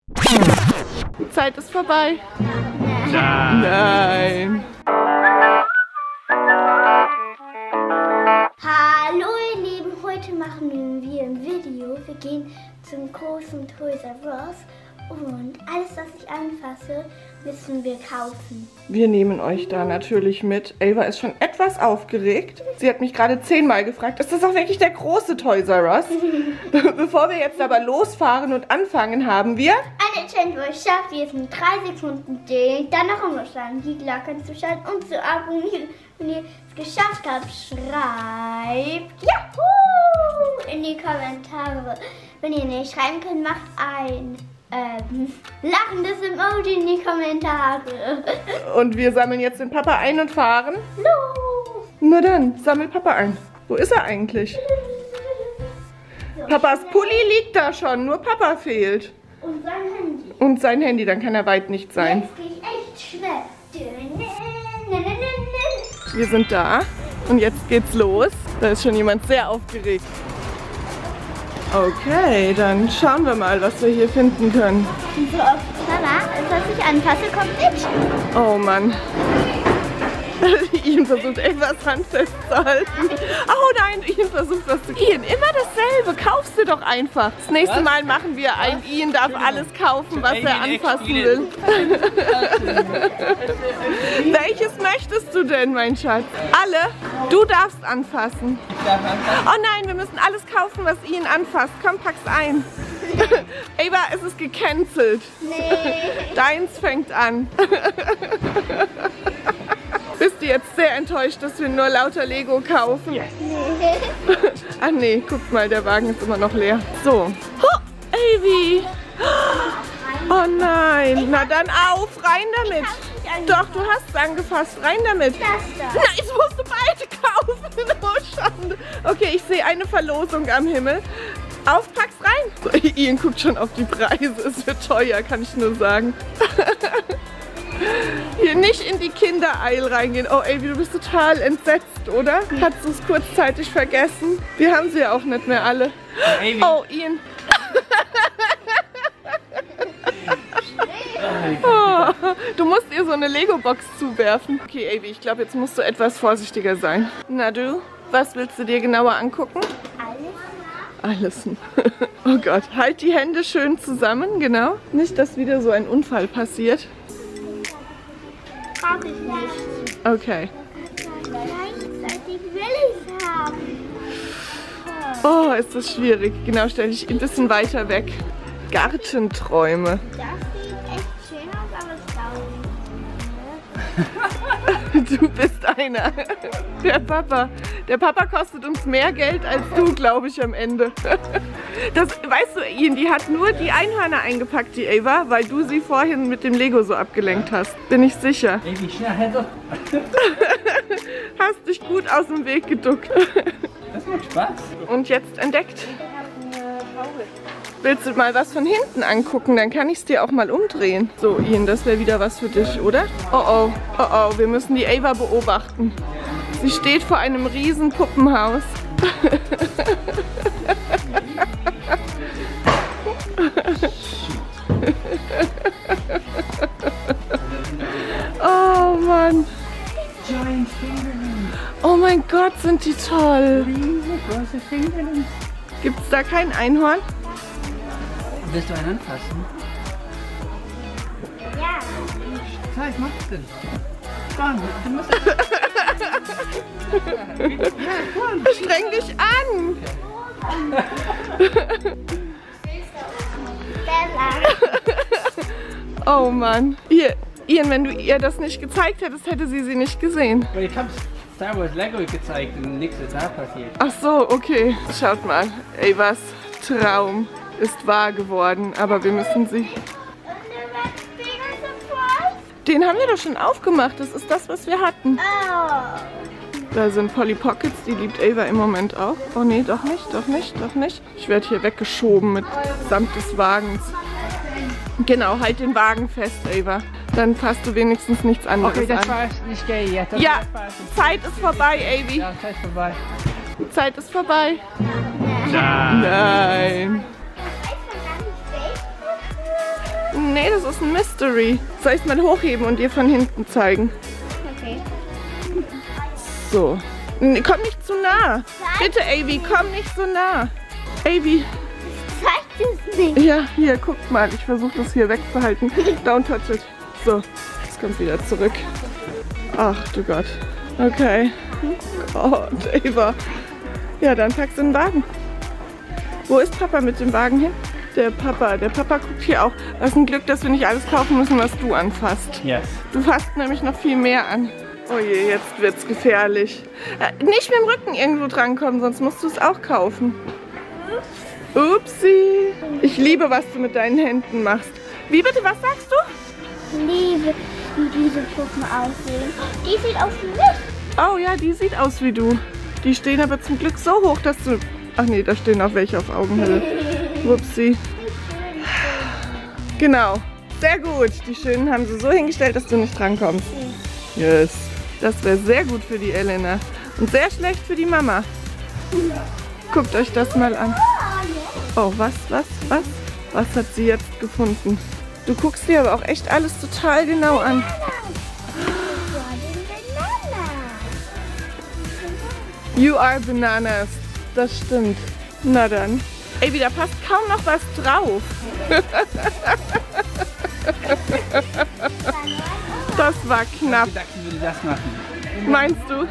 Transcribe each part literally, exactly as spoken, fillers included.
Zeit ist vorbei. Nein. Nein. Hallo ihr Lieben, heute machen wir ein Video. Wir gehen zum großen Toys R Us und alles, was ich anfasse, müssen wir kaufen. Wir nehmen euch da natürlich mit. Ava ist schon etwas aufgeregt. Sie hat mich gerade zehnmal gefragt, ist das auch wirklich der große Toys R Us? Bevor wir jetzt aber losfahren und anfangen, haben wir Eine Challenge, wo ich schaffe, die ist in drei Sekunden den, dann noch umschlagen, die Glocken zu schalten und zu abonnieren. Wenn ihr es geschafft habt, schreibt Juhu in die Kommentare. Wenn ihr nicht schreiben könnt, macht ein ähm, lachendes Emoji in die Kommentare. Und wir sammeln jetzt den Papa ein und fahren. Los! Na dann, sammel Papa ein. Wo ist er eigentlich? Papas Pulli liegt da schon, nur Papa fehlt. Und sein Handy. Und sein Handy, dann kann er weit nicht sein. Jetzt gehe ich echt schnell. Wir sind da und jetzt geht's los. Da ist schon jemand sehr aufgeregt. Okay, dann schauen wir mal, was wir hier finden können. Und so oft, Mama, alles, was ich anfasse, kommt mit. Oh Mann. Ian versucht etwas Hand festzuhalten. Oh nein, Ian versucht was zu... Ian, immer dasselbe. Kaufst du doch einfach. Das nächste Mal machen wir ein Ian darf alles kaufen, was er anfassen will. Welches möchtest du denn, mein Schatz? Alle? Du darfst anfassen. Oh nein, wir müssen alles kaufen, was Ian anfasst. Komm, pack's ein. Ava, es ist gecancelt. Nee. Deins fängt an. Bist du jetzt sehr enttäuscht, dass wir nur lauter Lego kaufen? Yes. Nee. Ach nee, guck mal, der Wagen ist immer noch leer. So. Oh, Avi. Oh nein. Na dann auf, rein damit. Doch, du hast es angefasst. Rein damit. Das da. Na, jetzt musst du beide kaufen. Oh, Schande. Okay, ich sehe eine Verlosung am Himmel. Auf, pack's rein. So, Ian guckt schon auf die Preise. Es wird teuer, kann ich nur sagen. Hier nicht in die Kindereil reingehen. Oh, Avi, du bist total entsetzt, oder? Hast du es kurzzeitig vergessen? Wir haben sie ja auch nicht mehr alle. Avi. Oh, Ian. Oh, du musst ihr so eine Lego-Box zuwerfen. Okay, Avi, ich glaube, jetzt musst du etwas vorsichtiger sein. Na du, was willst du dir genauer angucken? Alles. Alles. Oh Gott, halt die Hände schön zusammen, genau. Nicht, dass wieder so ein Unfall passiert. Brauche ich nicht. Okay. Gleichzeitig will ich es haben. Oh, ist das schwierig. Genau, stell dich ein bisschen weiter weg. Gartenträume. Das sieht echt schön aus, aber es dauert. Du bist einer. Der Papa. Der Papa kostet uns mehr Geld als du, glaube ich, am Ende. Das, weißt du, Ian, die hat nur die Einhörner eingepackt, die Ava, weil du sie vorhin mit dem Lego so abgelenkt hast. Bin ich sicher. Avi, schnell, Hände. Hast dich gut aus dem Weg geduckt. Das macht Spaß. Und jetzt entdeckt. Willst du mal was von hinten angucken? Dann kann ich es dir auch mal umdrehen. So, Ian, das wäre wieder was für dich, oder? Oh oh, oh oh, wir müssen die Ava beobachten. Sie steht vor einem riesen Puppenhaus. Oh Mann. Giant Fingerlings. Oh mein Gott, sind die toll. Riesengroße Fingerlings. Gibt es da kein Einhorn? Willst du einen anfassen? Ja. Zeig, mach es denn. Komm, du musst... Ja, komm. Streng dich an. Oh Mann. Hier, Ian, wenn du ihr das nicht gezeigt hättest, hätte sie sie nicht gesehen. Aber ich hab's Star Wars Lego gezeigt und nichts ist da passiert. Ach so, okay. Schaut mal. Avas Traum ist wahr geworden, aber wir müssen sie... Den haben wir doch schon aufgemacht. Das ist das, was wir hatten. Oh. Da sind Polly Pockets, die liebt Ava im Moment auch. Oh nee, doch nicht, doch nicht, doch nicht. Ich werde hier weggeschoben mit samt des Wagens. Genau, halt den Wagen fest, Ava. Dann fasst du wenigstens nichts anderes Okay, das an. war's. Nicht gay jetzt. Okay, Ja, das war's. Zeit ist vorbei, Avi. Ja, Zeit vorbei. Zeit ist vorbei. Nein. Nein. Nee, das ist ein Mystery. Soll ich es mal hochheben und dir von hinten zeigen? Okay. So. Nee, komm nicht zu nah. Bitte, Avi, komm nicht so nah. Avi. Zeigt es nicht. Ja, hier, guck mal. Ich versuche das hier wegzuhalten. Don't touch it. So, es kommt wieder zurück. Ach du Gott. Okay. Gott, Ava. Ja, dann packst du den Wagen. Wo ist Papa mit dem Wagen hin? Der Papa, der Papa guckt hier auch. Das ist ein Glück, dass wir nicht alles kaufen müssen, was du anfasst. Yes. Du fasst nämlich noch viel mehr an. Oh je, jetzt wird's gefährlich. Äh, nicht mit dem Rücken irgendwo drankommen, sonst musst du es auch kaufen. Upsi. Ich liebe, was du mit deinen Händen machst. Wie bitte, was sagst du? Ich liebe, wie diese Puppen aussehen. Die sieht aus wie mich. Oh ja, die sieht aus wie du. Die stehen aber zum Glück so hoch, dass du... Ach nee, da stehen auch welche auf Augenhöhe. Upsi. Genau. Sehr gut. Die Schönen haben sie so hingestellt, dass du nicht drankommst. Yes. Das wäre sehr gut für die Elena. Und sehr schlecht für die Mama. Guckt euch das mal an. Oh, was, was, was? Was hat sie jetzt gefunden? Du guckst dir aber auch echt alles total genau an. You are bananas. Das stimmt. Na dann. Ey, da passt kaum noch was drauf. Das war knapp. Ich dachte, ich würde das machen. Meinst du?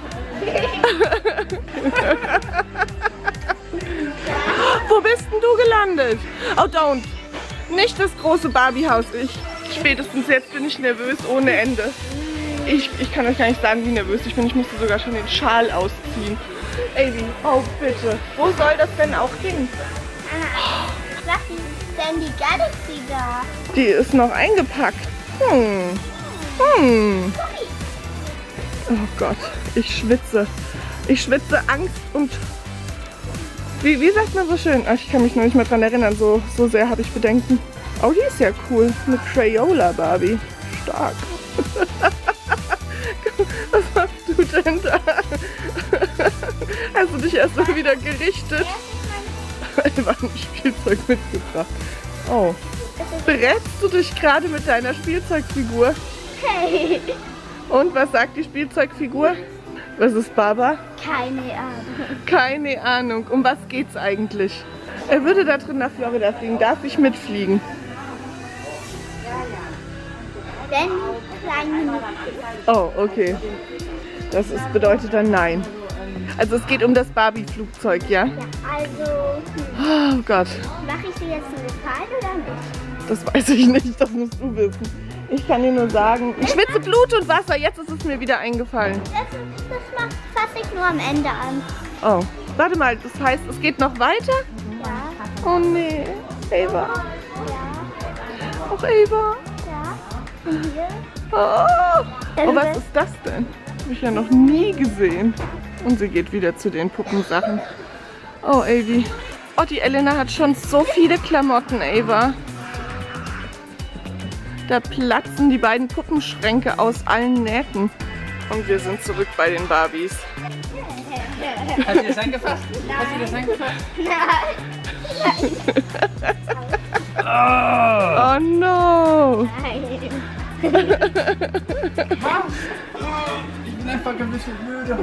Wo bist denn du gelandet? Oh, don't. Nicht das große Barbiehaus. Ich, spätestens jetzt bin ich nervös ohne Ende. Ich, ich kann euch gar nicht sagen, wie nervös ich bin. Ich musste sogar schon den Schal ausziehen. Avi, oh bitte. Wo soll das denn auch hin? Was ist denn die Galaxy da? Die ist noch eingepackt. Hm. Hm. Oh Gott, ich schwitze. Ich schwitze Angst und... Wie, wie sagt man so schön? Ach, ich kann mich noch nicht mehr dran erinnern. So, so sehr habe ich Bedenken. Oh, die ist ja cool. Eine Crayola Barbie. Stark. Was machst du denn da? Hast du dich erstmal wieder gerichtet? Ich habe ein Spielzeug mitgebracht. Oh. Berätst du dich gerade mit deiner Spielzeugfigur? Hey. Und was sagt die Spielzeugfigur? Was ist Baba? Keine Ahnung. Keine Ahnung. Um was geht's eigentlich? Er würde da drin nach Florida fliegen. Darf ich mitfliegen? Wenn kleine. Oh, okay. Das ist, bedeutet dann nein. Also es geht um das Barbie-Flugzeug, ja? Ja, also. Oh Gott. Mache ich dir jetzt einen Gefallen oder nicht? Das weiß ich nicht. Das musst du wissen. Ich kann dir nur sagen, ich schwitze Blut und Wasser. Jetzt ist es mir wieder eingefallen. Das, das fasse ich nur am Ende an. Oh, warte mal. Das heißt, es geht noch weiter? Ja. Oh nee. Ava. Ja. Och, Ava. Ja. Und hier. Oh. Oh, was ist das denn? Habe ich ja noch nie gesehen. Und sie geht wieder zu den Puppensachen. Oh, Avi. Oh, die Elena hat schon so viele Klamotten, Ava. Da platzen die beiden Puppenschränke aus allen Nähten. Und wir sind zurück bei den Barbies. Hast du das angefasst? Hast du das angefasst? Oh no! Ich bin einfach ein bisschen müde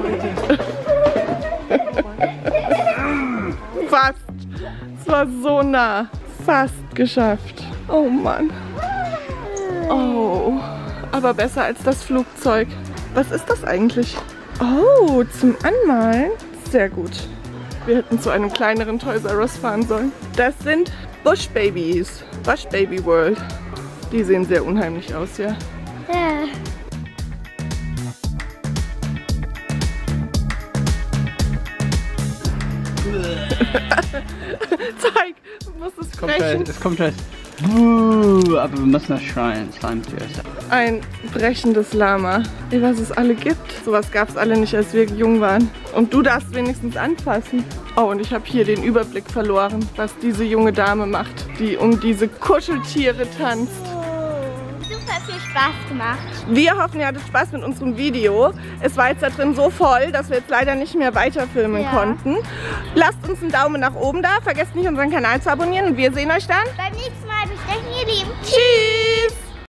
heute. Fast. Es war so nah. Fast geschafft. Oh Mann. Oh, aber besser als das Flugzeug. Was ist das eigentlich? Oh, zum Anmalen? Sehr gut. Wir hätten zu einem kleineren Toys R Us fahren sollen. Das sind Bush Babies. Bush Baby World. Die sehen sehr unheimlich aus, ja. Ja. Zeig, du musst es Kommt brechen. gleich, es kommt gleich. Uh, aber wir müssen das schreien. Slime zuerst. Ein brechendes Lama. Ey, was es alle gibt. Sowas gab es alle nicht, als wir jung waren. Und du darfst wenigstens anfassen. Oh, und ich habe hier den Überblick verloren, was diese junge Dame macht, die um diese Kuscheltiere tanzt. Super viel Spaß gemacht. Wir hoffen, ihr hattet Spaß mit unserem Video. Es war jetzt da drin so voll, dass wir jetzt leider nicht mehr weiterfilmen Ja. konnten. Lasst uns einen Daumen nach oben da. Vergesst nicht, unseren Kanal zu abonnieren. Und wir sehen euch dann. Beim nächsten Mal. Bis dahin, ihr Lieben.